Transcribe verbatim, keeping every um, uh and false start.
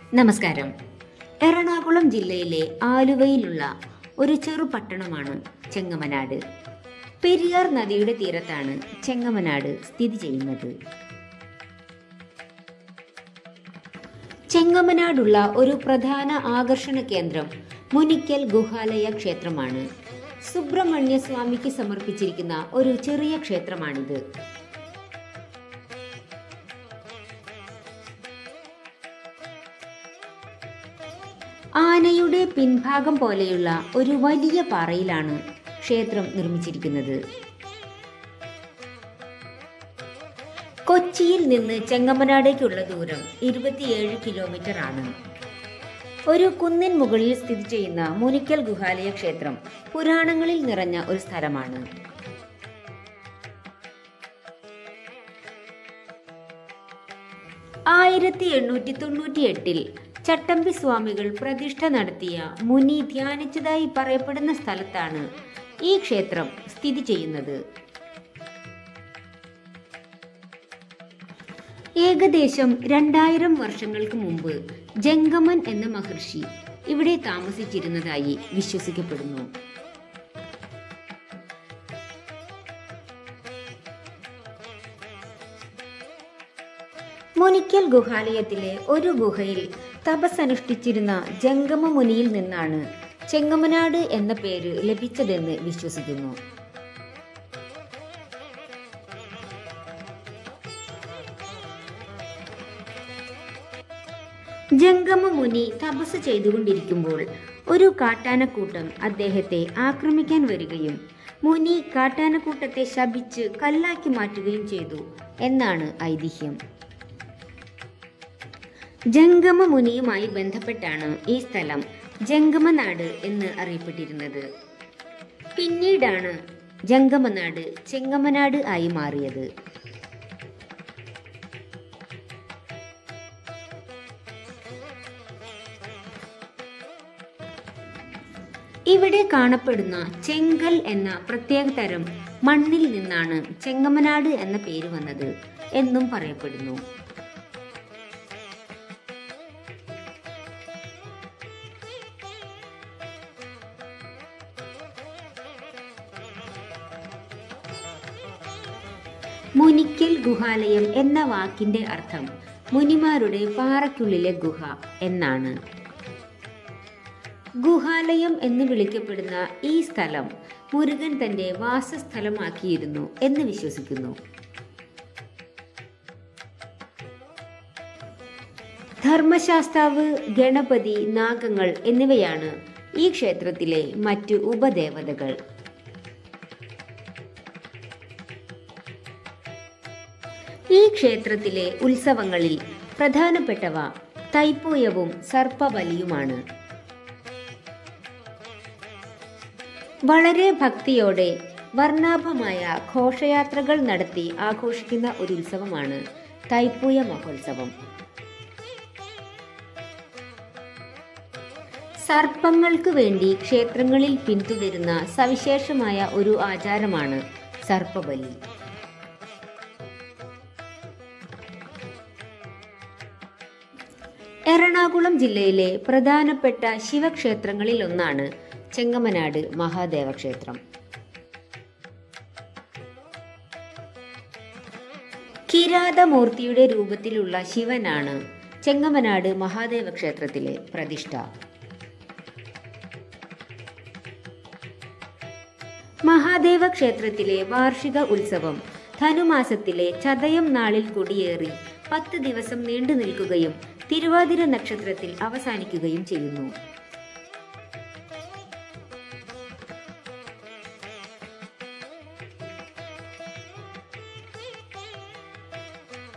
നമസ്കാരം. എറണാകുളം ജില്ലയിലെ ആലുവയിലുള്ള ഒരു ചെറു പട്ടണമാണ് ചെങ്ങമനാട്. പെരിയാർ നദിയുടെ തീരത്താണ് ചെങ്ങമനാട് സ്ഥിതി ചെയ്യുന്നത്. ചെങ്ങമനാടുള്ള ഒരു പ്രധാന ആകർഷണ കേന്ദ്രം മുനിക്കൽ ഗുഹാലയ ക്ഷേത്രമാണ്. സുബ്രഹ്മണ്യ സ്വാമിക്ക് സമർപ്പിച്ചിരിക്കുന്ന ഒരു ചെറിയ ക്ഷേത്രമാണിത്. ആനയുടെ പിൻഭാഗം പോലെയുള്ള ഒരു വലിയ പാറയിലാണ് ക്ഷേത്രം നിർമ്മിച്ചിരിക്കുന്നത്. കൊച്ചിയിൽ നിന്ന് ചെങ്ങമനാടേക്കുള്ള ദൂരം ഇരുപത്തിയേഴ് കിലോമീറ്റർ ആണ്. ഒരു കുന്നിൻ മുകളിൽ സ്ഥിതി ചെയ്യുന്ന മുനിക്കൽ ഗുഹാലയ ക്ഷേത്രം പുരാണങ്ങളിൽ നിറഞ്ഞ ഒരു സ്ഥലമാണ്. ആയിരത്തി എണ്ണൂറ്റി തൊണ്ണൂറ്റി എട്ടിൽ ചട്ടമ്പി സ്വാമികൾ പ്രതിഷ്ഠ നടത്തിയ മുനി ധ്യാനിച്ചതായി പറയപ്പെടുന്ന സ്ഥലത്താണ് ഈ ക്ഷേത്രം സ്ഥിതി ചെയ്യുന്നത്. ഏകദേശം രണ്ടായിരം വർഷങ്ങൾക്ക് മുമ്പ് ജംഗമൻ എന്ന മഹർഷി ഇവിടെ താമസിച്ചിരുന്നതായി വിശ്വസിക്കപ്പെടുന്നു. മുനിക്കൽ ഗുഹാലയത്തിലെ ഒരു ഗുഹയിൽ തപസ്സനുഷ്ഠിച്ചിരുന്ന ജംഗമ മുനിയിൽ നിന്നാണ് ചെങ്ങമനാട് എന്ന പേര് ലഭിച്ചതെന്ന് വിശ്വസിക്കുന്നു. ജംഗമ മുനി തപസ് ചെയ്തുകൊണ്ടിരിക്കുമ്പോൾ ഒരു കാട്ടാനക്കൂട്ടം അദ്ദേഹത്തെ ആക്രമിക്കാൻ വരികയും മുനി കാട്ടാനക്കൂട്ടത്തെ ശപിച്ച് കല്ലാക്കി മാറ്റുകയും ചെയ്തു എന്നാണ് ഐതിഹ്യം. ജംഗമ മുനിയുമായി ബന്ധപ്പെട്ടാണ് ഈ സ്ഥലം ജംഗമനാട് എന്ന് അറിയപ്പെട്ടിരുന്നത്. പിന്നീടാണ് ജംഗമനാട് ചെങ്ങമനാട് ആയി മാറിയത്. ഇവിടെ കാണപ്പെടുന്ന ചെങ്കൽ എന്ന പ്രത്യേക തരം മണ്ണിൽ നിന്നാണ് ചെങ്ങമനാട് എന്ന പേര് വന്നത് എന്നും പറയപ്പെടുന്നു. മുനിക്കൽ ഗുഹാലയം എന്ന വാക്കിന്റെ അർത്ഥം മുനിമാരുടെ പാറയ്ക്കുള്ളിലെ ഗുഹ എന്നാണ്. ഗുഹാലയം എന്ന് വിളിക്കപ്പെടുന്ന ഈ സ്ഥലം മുരുകൻ തന്റെ വാസസ്ഥലമാക്കിയിരുന്നു എന്ന് വിശ്വസിക്കുന്നു. ധർമ്മശാസ്താവ്, ഗണപതി, നാഗങ്ങൾ എന്നിവയാണ് ഈ ക്ഷേത്രത്തിലെ മറ്റു ഉപദേവതകൾ. ഈ ക്ഷേത്രത്തിലെ ഉത്സവങ്ങളിൽ പ്രധാനപ്പെട്ടവ തൈപ്പൂയവും സർപ്പബലിയുമാണ്. വളരെ ഭക്തിയോടെ വർണ്ണാഭമായ ഘോഷയാത്രകൾ നടത്തി ആഘോഷിക്കുന്ന ഒരു ഉത്സവമാണ് തൈപ്പൂയ മഹോത്സവം. സർപ്പങ്ങൾക്ക് വേണ്ടി ക്ഷേത്രങ്ങളിൽ പിന്തുടരുന്ന സവിശേഷമായ ഒരു ആചാരമാണ് സർപ്പബലി. എറണാകുളം ജില്ലയിലെ പ്രധാനപ്പെട്ട ശിവക്ഷേത്രങ്ങളിൽ ഒന്നാണ് ചെങ്ങമനാട് മഹാദേവ ക്ഷേത്രം. കിരാതമൂർത്തിയുടെ രൂപത്തിലുള്ള ശിവനാണ് ചെങ്ങമനാട് മഹാദേവ ക്ഷേത്രത്തിലെ പ്രതിഷ്ഠ. മഹാദേവ ക്ഷേത്രത്തിലെ വാർഷിക ഉത്സവം ധനുമാസത്തിലെ ചതയം നാളിൽ കൊടിയേറി പത്ത് ദിവസം നീണ്ടു നിൽക്കുകയും തിരുവാതിര നക്ഷത്രത്തിൽ അവസാനിക്കുകയും ചെയ്യുന്നു.